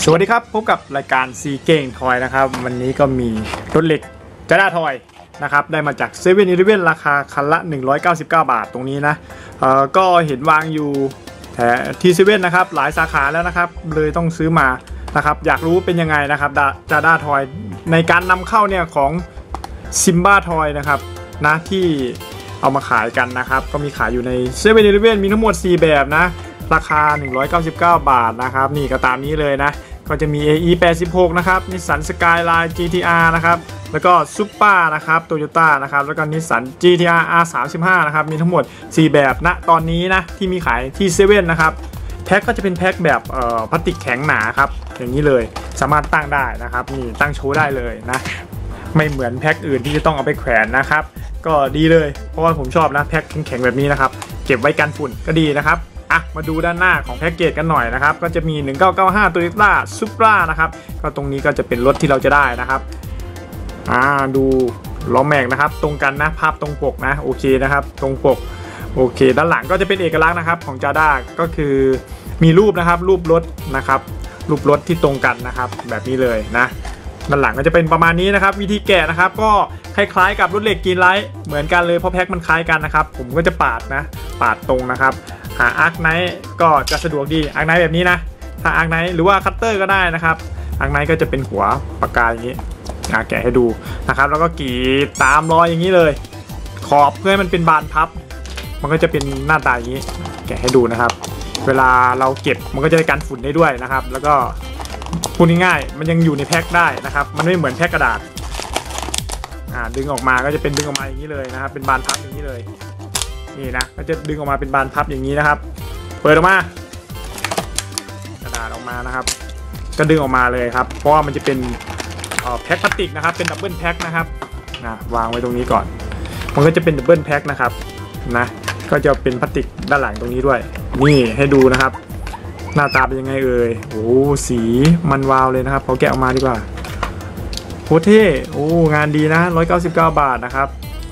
สวัสดีครับพบกับรายการซีเก่งทอยนะครับวันนี้ก็มีรถเหล็กจาด้าทอยนะครับได้มาจากเซเว่นอีเลฟเว่นราคาคันละ199 บาทตรงนี้นะก็เห็นวางอยู่แถวที่เซเว่นนะครับหลายสาขาแล้วนะครับเลยต้องซื้อมานะครับอยากรู้เป็นยังไงนะครับจาด้าทอยในการนำเข้าเนี่ยของซิมบ้าทอยนะครับนะที่เอามาขายกันนะครับก็มีขายอยู่ในเซเว่นอีเลฟเว่นมีทั้งหมด4แบบนะราคา199 บาทนะครับนี่ก็ตามนี้เลยนะก็จะมี AE 86นะครับ Nissan Skyline GTR นะครับแล้วก็ Supra นะครับ Toyota นะครับแล้วก็ Nissan GTR R35 นะครับมีทั้งหมด4แบบณตอนนี้นะที่มีขายที่เซเว่นนะครับแพ็คก็จะเป็นแพ็คแบบพลาสติกแข็งหนาครับอย่างนี้เลยสามารถตั้งได้นะครับนี่ตั้งโชว์ได้เลยนะไม่เหมือนแพ็คอื่นที่จะต้องเอาไปแขวนนะครับก็ดีเลยเพราะว่าผมชอบนะแพ็คแข็งๆแบบนี้นะครับเก็บไว้กันฝุ่นก็ดีนะครับมาดูด้านหน้าของแพ็กเกจกันหน่อยนะครับก็จะมี1995 Toyota Supra นะครับก็ตรงนี้ก็จะเป็นรถที่เราจะได้นะครับดูล้อแม็กนะครับตรงกันนะภาพตรงปกนะโอเคนะครับตรงปกโอเคด้านหลังก็จะเป็นเอกลักษณ์นะครับของ Jada ก็คือมีรูปนะครับรูปรถนะครับรูปรถที่ตรงกันนะครับแบบนี้เลยนะด้านหลังก็จะเป็นประมาณนี้นะครับวิธีแกะนะครับก็คล้ายๆกับรถเหล็กกรีนไลท์เหมือนกันเลยเพราะแพ็คมันคล้ายกันนะครับผมก็จะปาดตรงนะครับหาอาร์คไนท์ก็จะสะดวกดีอาร์คไนท์แบบนี้นะถ้าอาร์คไนท์หรือว่าคัตเตอร์ก็ได้นะครับอาร์คไนท์ก็จะเป็นหัวปากกาอย่างนี้แกะให้ดูนะครับแล้วก็กรีดตามรอยอย่างนี้เลยขอบเพื่อให้มันเป็นบานพับมันก็จะเป็นหน้าตาอย่างนี้แกะให้ดูนะครับเวลาเราเก็บมันก็จะได้กันฝุ่นได้ด้วยนะครับแล้วก็พูดง่ายๆมันยังอยู่ในแพ็คได้นะครับมันไม่เหมือนแพ็คกระดาษดึงออกมาก็จะเป็นดึงออกมาอย่างนี้เลยนะครับเป็นบานพับอย่างนี้เลยนี่นะก็จะดึงออกมาเป็นบานพับอย่างนี้นะครับเปิดออกมากระดาษออกมานะครับก็ดึงออกมาเลยครับเพราะว่ามันจะเป็นแพ็คพลาสติกนะครับเป็นดับเบิลแพ็คนะครับวางไว้ตรงนี้ก่อนมันก็จะเป็นดับเบิลแพ็คนะครับนะก็จะเป็นพลาสติกด้านหลังตรงนี้ด้วยนี่ให้ดูนะครับหน้าตาเป็นยังไงเอ่ยโอ้สีมันวาวเลยนะครับเขาแกะออกมาดีกว่าโคตรเท่โอ้งานดีนะ199 บาทนะครับ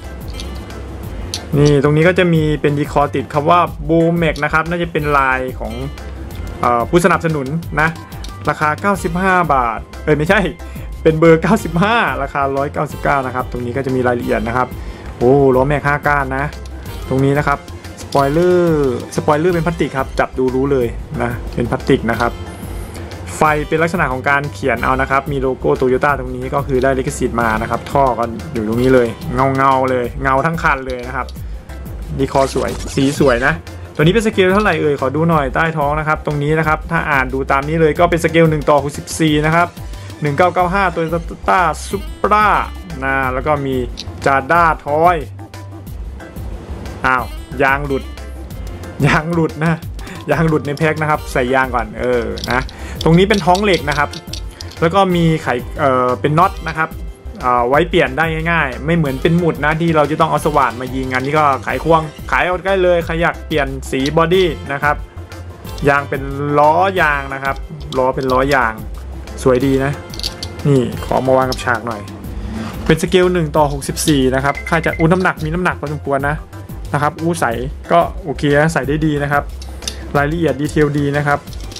นี่ตรงนี้ก็จะมีเป็นดีคอร์ติดคำว่าบูมเมกนะครับน่าจะเป็นลายของผู้สนับสนุนนะราคา95 บาทไม่ใช่เป็นเบอร์95ราคา199นะครับตรงนี้ก็จะมีรายละเอียดนะครับโอ้ล้อแม็ก5 ก้านนะตรงนี้นะครับสปอยเลอร์เป็นพลาสติกครับจับดูรู้เลยนะเป็นพลาสติกนะครับไฟเป็นลักษณะของการเขียนเอานะครับมีโลโก้โตโยต้าตรงนี้ก็คือได้ลิขสิทธิ์มานะครับท่อก็อยู่ตรงนี้เลยเงาเลยเงาทั้งคันเลยนะครับดีคอสวยสีสวยนะตัวนี้เป็นสเกลเท่าไหร่ขอดูหน่อยใต้ท้องนะครับตรงนี้นะครับถ้าอ่านดูตามนี้เลยก็เป็นสเกล1:64นะครับ1995 Toyota Supra นะแล้วก็มี Jada Toy ยางหลุดนะยางหลุดในแพ็คนะครับใส่ยางก่อนนะตรงนี้เป็นท้องเหล็กนะครับแล้วก็มีไขเป็นน็อตนะครับไว้เปลี่ยนได้ง่ายๆไม่เหมือนเป็นหมุดนะที่เราจะต้องเอาสว่านมายิงอันนี้ก็ไขควงขายเอาได้เลยใครอยากเปลี่ยนสีบอดี้นะครับยางเป็นล้อยางนะครับล้อเป็นล้อยางสวยดีนะนี่ขอมาวางกับฉากหน่อยเป็นสเกล1:64นะครับใครจะน้ำหนักมีน้ำหนักพอสมควรนะครับใส่ก็โอเคใส่ได้ดีนะครับรายละเอียดดีเทลดีนะครับ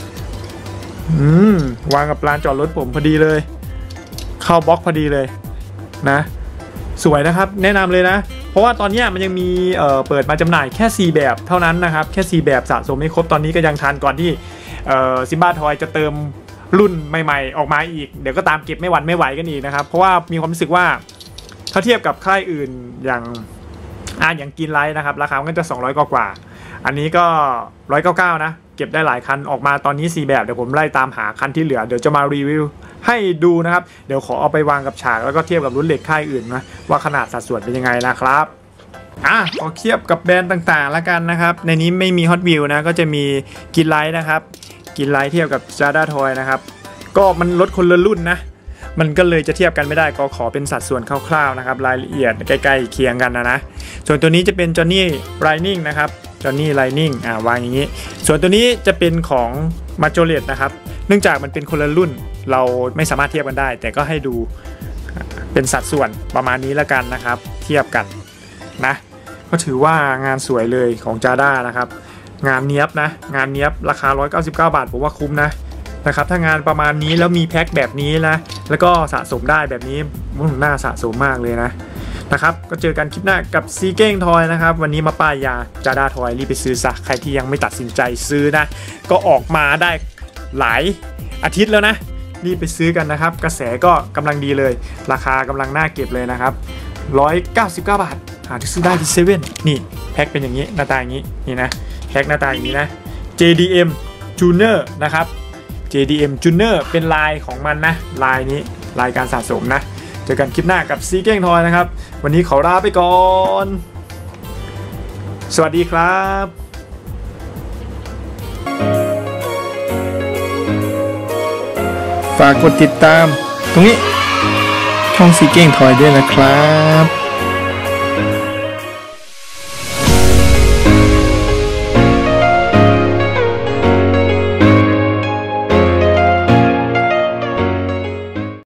วางกับลานจอดรถผมพอดีเลยเข้าบล็อกพอดีเลยนะสวยนะครับแนะนำเลยนะเพราะว่าตอนนี้มันยังมีเปิดมาจำหน่ายแค่4แบบเท่านั้นนะครับแค่4แบบสะสมไม่ครบตอนนี้ก็ยังทันก่อนที่ซิมบ้าทอยจะเติมรุ่นใหม่ๆออกมาอีกเดี๋ยวก็ตามเก็บไม่หวั่นไม่ไหวกันอีกนะครับเพราะว่ามีความรู้สึกว่าถ้าเทียบกับค่ายอื่นอย่างกินไลท์นะครับราคามันก็จะ200กว่าอันนี้ก็199นะเก็บได้หลายคันออกมาตอนนี้4แบบเดี๋ยวผมไล่ตามหาคันที่เหลือเดี๋ยวจะมารีวิวให้ดูนะครับเดี๋ยวขอเอาไปวางกับฉากแล้วก็เทียบกับรุ่นเหล็กค่ายอื่นนะว่าขนาดสัดส่วนเป็นยังไงนะครับขอเทียบกับแบรนด์ต่างๆแล้วกันนะครับในนี้ไม่มี Hot Wheels นะก็จะมีกินไลท์นะครับกินไลท์เทียบกับ Jada Toy นะครับก็มันรถคนละรุ่นนะมันก็เลยจะเทียบกันไม่ได้ก็ขอเป็นสัดส่วนคร่าวๆนะครับรายละเอียดใกล้ๆเคียงกันนะส่วนตัวนี้จะเป็น Johnny Lightning นะครับ Johnny Lightning วางอย่างนี้ส่วนตัวนี้จะเป็นของ Majorette นะครับเนื่องจากมันเป็นคนละรุ่นเราไม่สามารถเทียบกันได้แต่ก็ให้ดูเป็นสัดส่วนประมาณนี้แล้วกันนะครับเทียบกันนะก็ถือว่างานสวยเลยของ Jada นะครับงานเนี้ยบนะงานเนี้ยบราคา199 บาทผมว่าคุ้มนะนะครับถ้างานประมาณนี้แล้วมีแพ็คแบบนี้นะแล้วก็สะสมได้แบบนี้น่าสะสมมากเลยนะครับก็เจอกันคลิปหน้ากับซีเก้งทอยนะครับวันนี้มาป้ายยาจาด้าทอยรีบไปซื้อซะใครที่ยังไม่ตัดสินใจซื้อนะก็ออกมาได้หลายอาทิตย์แล้วนะรีบไปซื้อกันนะครับกระแสก็กำลังดีเลยราคากำลังน่าเก็บเลยนะครับ199 บาทหาที่ซื้อได้ที่เซเว่นนี่แพ็คเป็นอย่างนี้หน้าตาอย่างนี้นี่นะแพ็คหน้าตาอย่างนี้นะ JDM Junior นะครับ JDM Junior เป็นลายของมันนะลายนี้ลายการสะสมนะเจอกันคลิปหน้ากับซีเก้งทอยนะครับวันนี้ขอลาไปก่อนสวัสดีครับฝากกดติดตามตรงนี้ช่องซีเก้งทอยด้วยนะครับ